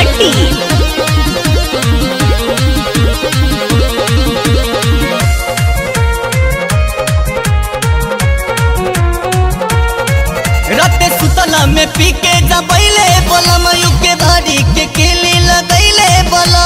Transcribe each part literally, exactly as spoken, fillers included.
भट्टी। राते सुतला में पी के जबैले बोला मयू के भारी के केली लगैले बोला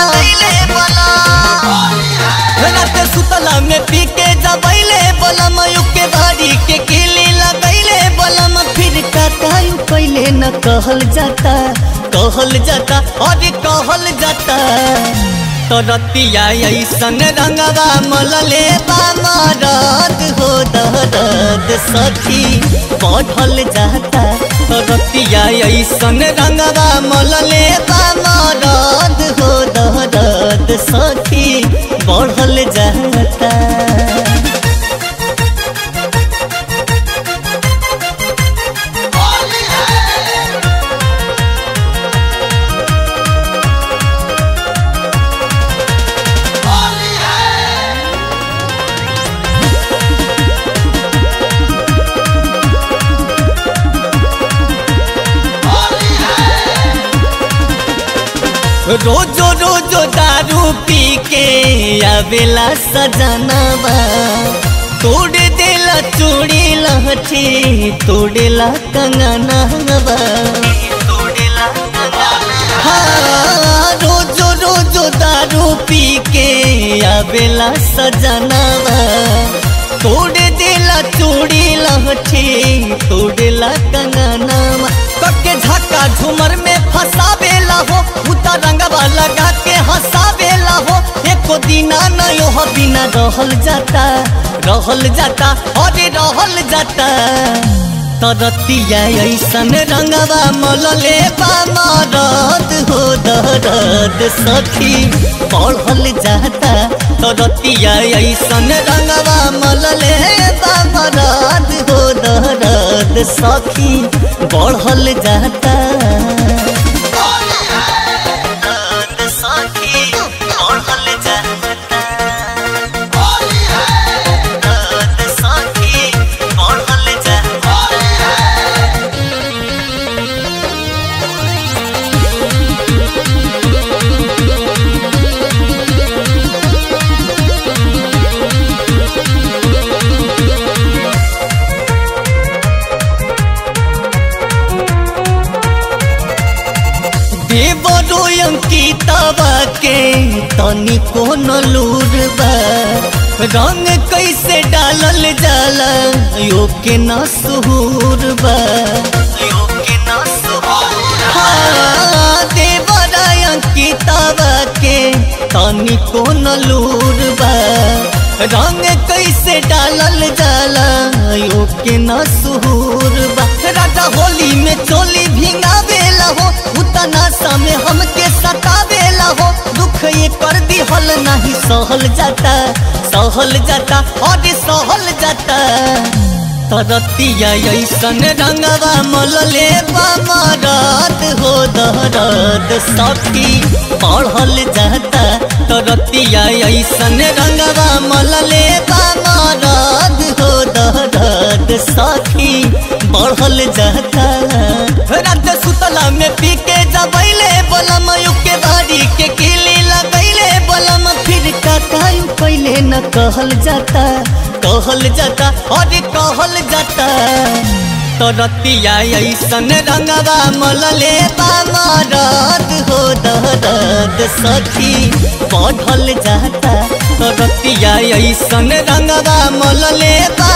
राते सुतला में पी के जबैले बोला मयू के भारी के केली लगैले बोला म फिर काटायू पहले न कहल जाता कहल जाता और कहल जाता तो रतिया ऐसन रंगवा मलले बा मरद हो दर्द सखी बढ़ल जाता तो रतिया ऐसन रंगवा मलले बा मरद हो दर्द सखी बढ़ल जाता। रोजो रोजो दारू पी के आवेला सजनवा तोड़ देला चूड़ी लहठी तोड़ेला कंगनवा हाँ रोजो रोजो दारू पी के आवेला सजनवा तोड़ देला चूड़ी लहठी तोड़ेला कंगनवा कके झक्का झूमर में फंसावेला हो उता रंगवा लगा के हंसावेला हो एको दिना नयो हो बिना रहल जाता रहल जाता और रहल जाता तरतिया ऐसन रंगवा मलले बा मरद हो दर्द सखी बढ़ल जाता तरतिया ऐसन रंगवा मलले बा मरद हो दर्द सखी बढ़ल जाता। देवरो अंकितवा के तनी को नलूर बा रंग कैसे डालल जाला यो के ना सुहूर बा यो के ना सुहूर हाँ देवरा अंकितवा के तनी को नलूर बा रंग कैसे डालल जाला यो के ना सुहूर बा राजा होली में चोली भिंगावेला हो उतना समय हमके सतावेला हो दुख ये कर दिहल नहीं सहल जाता सहल जाता और सहल जाता तरतिया ऐसन रंगवा मलले बा मरद हो दर्द सखी बढ़ल जाता तरतिया ऐसन रंगवा मलले बा मरद हो दर्द सखी बढ़ल जाता। रात सुतला में पी के जबैले बोला मयू के भारी के केली लगैले बोला म फिर काटायू पहले न कहल जाता कहल जाता और कहल जाता तरतिया ऐसन रंगवा मलले बा मरद हो दर्द सखी बढ़ल जाता तरतिया ऐसन रंगवा मलले बा